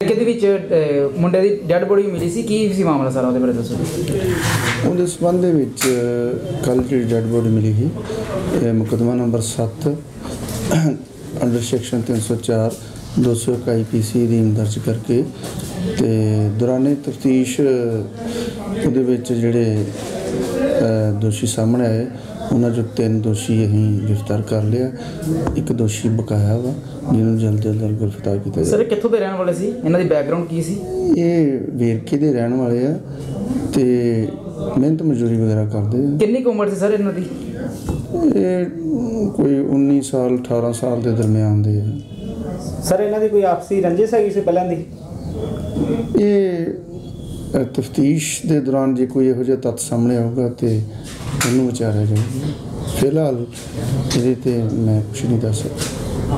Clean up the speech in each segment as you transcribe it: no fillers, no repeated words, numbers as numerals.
ਇਹਦੇ ਵਿੱਚ ਮੁੰਡੇ ਦੀ ਡੈਡ ਬੋਡੀ ਮਿਲੀ ਸੀ, ਕੀ ਸੀ ਮਾਮਲਾ ਸਾਰਾ ਉਹਦੇ ਬਾਰੇ ਦੱਸੋ। ਉਹਦੇ ਸੰਬੰਧ ਦੇ ਵਿੱਚ ਕੱਲ੍ਹ ਜਿਹੜੀ ਡੈਡ ਬੋਡੀ ਮਿਲੀ ਸੀ, ਮੁਕੱਦਮਾ ਨੰਬਰ 7 ਅੰਡਰ ਸੈਕਸ਼ਨ 304 201 IPC ਅਧੀਨ ਦਰਜ ਕਰਕੇ ਤੇ ਦੌਰਾਨੇ ਤਫਤੀਸ਼ ਉਹਦੇ ਵਿੱਚ ਜਿਹੜੇ ਦੋਸ਼ੀ ਸਾਹਮਣੇ ਆਏ ਉਹਨਾਂ 'ਚੋਂ 3 ਦੋਸ਼ੀ ਅਸੀਂ ਗ੍ਰਿਫਤਾਰ ਕਰ ਲਿਆ। ਇੱਕ ਦੋਸ਼ੀ ਬਕਾਇਆ ਵਾ ਜਿਹਨੂੰ ਜਲਦ ਤੋਂ ਜਲਦ ਗ੍ਰਿਫਤਾਰ ਕੀਤਾ ਜਾਵੇ। ਸਰ ਕਿੱਥੋਂ ਦੇ ਰਹਿਣ ਵਾਲੇ ਸੀ, ਇਹਨਾਂ ਦੀ ਬੈਕਗ੍ਰਾਉਂਡ ਕੀ ਸੀ? ਇਹ ਵੇਰਕੇ ਦੇ ਰਹਿਣ ਵਾਲੇ ਆ ਤੇ ਮਿਹਨਤ ਮਜ਼ਦੂਰੀ ਵਗੈਰਾ ਕਰਦੇ ਆ। ਕਿੰਨੀ ਕੁ ਉਮਰ ਸੀ ਸਰ ਇਹਨਾਂ ਦੀ? ਇਹ ਕੋਈ 19 ਸਾਲ 18 ਸਾਲ ਦੇ ਦਰਮਿਆਨ ਦੇ ਆ। ਸਰ ਇਹਨਾਂ ਦੀ ਕੋਈ ਆਪਸੀ ਰੰਜਿਸ਼ ਹੈਗੀ ਸੀ ਪਹਿਲਾਂ ਦੀ? ਇਹ ਤਫਤੀਸ਼ ਦੇ ਦੌਰਾਨ ਜੇ ਕੋਈ ਇਹੋ ਜਿਹਾ ਤੱਥ ਸਾਹਮਣੇ ਆਊਗਾ ਤੇ ਉਹਨੂੰ ਵਿਚਾਰਿਆ ਜਾਊਗਾ। ਫਿਲਹਾਲ ਇਹਦੇ ਤੇ ਮੈਂ ਕੁਛ ਨਹੀਂ ਦੱਸ ਸਕਦਾ।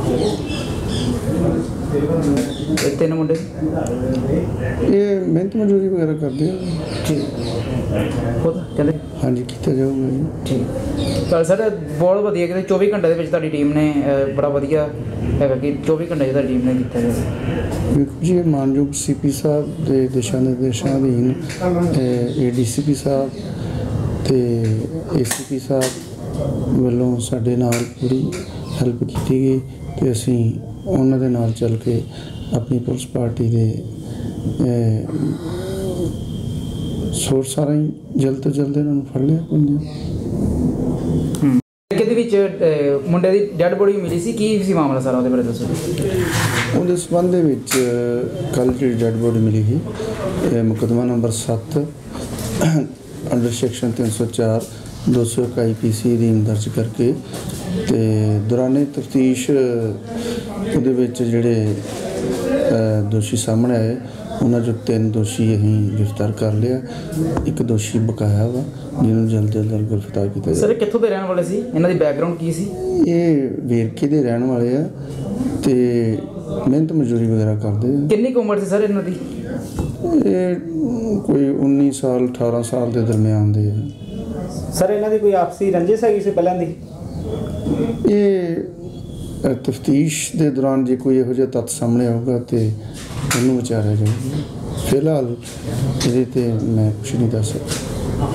ਇਹ 3 ਮੁੰਡੇ ਇਹ ਮਿਹਨਤ ਮਜ਼ਦੂਰੀ ਵਗੈਰਾ ਕਰਦੇ ਆ। ਠੀਕ ਕਹਿੰਦੇ ਹਾਂਜੀ ਕੀਤਾ ਜਾਊਗਾ ਜੀ। ਠੀਕ ਚਲ ਸਰ, ਬਹੁਤ ਵਧੀਆ ਕਿ 24 ਘੰਟੇ ਦੇ ਵਿੱਚ ਤੁਹਾਡੀ ਟੀਮ ਨੇ ਬੜਾ ਵਧੀਆ ਹੈਗਾ ਕਿ 24 ਘੰਟੇ ਤੁਹਾਡੀ ਟੀਮ ਨੇ ਕੀਤਾ ਗਿਆ। ਵੇਖੋ ਜੀ, ਮਾਨਯੋਗ CP ਸਾਹਿਬ ਦੇ ਦਿਸ਼ਾ ਨਿਰਦੇਸ਼ਾਂ ਅਧੀਨ ADCP ਸਾਹਿਬ ਤੇ ACP ਸਾਹਿਬ ਵੱਲੋਂ ਸਾਡੇ ਨਾਲ ਪੂਰੀ ਹੈਲਪ ਕੀਤੀ ਗਈ ਤੇ ਅਸੀਂ ਉਹਨਾਂ ਦੇ ਨਾਲ ਚੱਲ ਕੇ ਆਪਣੀ ਪੁਲਿਸ ਪਾਰਟੀ ਦੇ ਸੋਰਸ ਰਾਹੀਂ ਜਲਦ ਤੋਂ ਜਲਦ ਇਹਨਾਂ ਨੂੰ ਫੜ ਲਿਆ ਪੁੰਜੇ। ਇਹਦੇ ਵਿੱਚ ਮੁੰਡੇ ਦੀ ਡੈਡ ਬੋਡੀ ਮਿਲੀ ਸੀ, ਕੀ ਸੀ ਮਾਮਲਾ ਸਾਰਾ ਉਹਦੇ ਬਾਰੇ ਦੱਸੋ। ਉਹਦੇ ਸੰਬੰਧ ਦੇ ਵਿੱਚ ਕੱਲ੍ਹ ਜਿਹੜੀ ਡੈਡ ਬੋਡੀ ਮਿਲੀ ਸੀ, ਮੁਕੱਦਮਾ ਨੰਬਰ 7 ਅੰਡਰ ਸੈਕਸ਼ਨ 304 201 IPC ਅਧੀਨ ਦਰਜ ਕਰਕੇ ਤੇ ਦੌਰਾਨੇ ਤਫਤੀਸ਼ ਉਹਦੇ ਵਿੱਚ ਜਿਹੜੇ ਦੋਸ਼ੀ ਸਾਹਮਣੇ ਆਏ ਉਹਨਾਂ 'ਚੋਂ 3 ਦੋਸ਼ੀ ਅਸੀਂ ਗ੍ਰਿਫਤਾਰ ਕਰ ਲਿਆ। ਇੱਕ ਦੋਸ਼ੀ ਬਕਾਇਆ ਵਾ ਜਿਹਨੂੰ ਜਲਦ ਤੋਂ ਜਲਦ ਗ੍ਰਿਫਤਾਰ ਕੀਤਾ ਜਾਵੇ। ਸਰ ਕਿੱਥੋਂ ਦੇ ਰਹਿਣ ਵਾਲੇ ਸੀ, ਇਹਨਾਂ ਦੀ ਬੈਕਗ੍ਰਾਉਂਡ ਕੀ ਸੀ? ਇਹ ਵੇਰਕੇ ਦੇ ਰਹਿਣ ਵਾਲੇ ਆ ਤੇ ਮਿਹਨਤ ਮਜ਼ਦੂਰੀ ਵਗੈਰਾ ਕਰਦੇ ਆ। ਕਿੰਨੀ ਕੁ ਉਮਰ ਸੀ ਸਰ ਇਹਨਾਂ ਦੀ? ਇਹ ਕੋਈ 19 ਸਾਲ 18 ਸਾਲ ਦੇ ਦਰਮਿਆਨ ਦੇ ਆ। ਸਰ ਇਹਨਾਂ ਦੀ ਕੋਈ ਆਪਸੀ ਰੰਜਿਸ਼ ਹੈਗੀ ਸੀ ਪਹਿਲਾਂ ਦੀ? ਇਹ ਤਫਤੀਸ਼ ਦੇ ਦੌਰਾਨ ਜੇ ਕੋਈ ਇਹੋ ਜਿਹਾ ਤੱਥ ਸਾਹਮਣੇ ਆਊਗਾ ਤੇ ਉਹਨੂੰ ਵਿਚਾਰਿਆ ਜਾਊਗਾ। ਫਿਲਹਾਲ ਇਹਦੇ ਤੇ ਮੈਂ ਕੁਛ ਨਹੀਂ ਦੱਸ ਸਕਦਾ।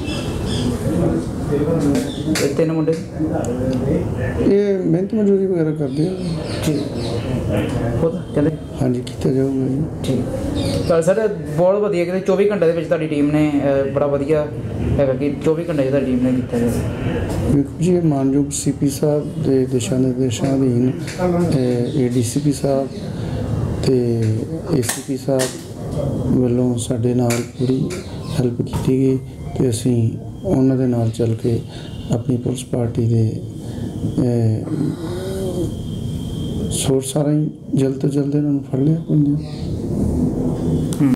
ਇਹ 3 ਮੁੰਡੇ ਇਹ ਮਿਹਨਤ ਮਜ਼ਦੂਰੀ ਵਗੈਰਾ ਕਰਦੇ ਆ। ਠੀਕ ਕਹਿੰਦੇ ਹਾਂਜੀ ਕੀਤਾ ਜਾਊਗਾ ਜੀ। ਠੀਕ ਚਲ ਸਰ, ਬਹੁਤ ਵਧੀਆ ਕਿ 24 ਘੰਟੇ ਦੇ ਵਿੱਚ ਤੁਹਾਡੀ ਟੀਮ ਨੇ ਬੜਾ ਵਧੀਆ ਹੈਗਾ ਕਿ 24 ਘੰਟੇ ਤੁਹਾਡੀ ਟੀਮ ਨੇ ਕੀਤਾ ਗਿਆ। ਵੇਖੋ ਜੀ, ਮਾਨਯੋਗ CP ਸਾਹਿਬ ਦੇ ਦਿਸ਼ਾ ਨਿਰਦੇਸ਼ਾਂ ਅਧੀਨ ADCP ਸਾਹਿਬ ਤੇ ACP ਸਾਹਿਬ ਵੱਲੋਂ ਸਾਡੇ ਨਾਲ ਪੂਰੀ ਹੈਲਪ ਕੀਤੀ ਗਈ ਤੇ ਅਸੀਂ ਉਹਨਾਂ ਦੇ ਨਾਲ ਚੱਲ ਕੇ ਆਪਣੀ ਪੁਲਿਸ ਪਾਰਟੀ ਦੇ ਸੋਰਸ ਰਾਹੀਂ ਜਲਦ ਤੋਂ ਜਲਦ ਇਹਨਾਂ ਨੂੰ ਫੜ ਲਿਆ ਪੁੰਜੇ।